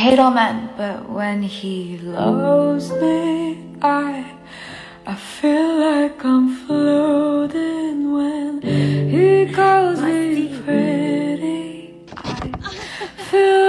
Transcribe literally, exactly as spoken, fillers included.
hate all men, but when he loves me, I I feel like I'm floating when he calls me pretty. I feel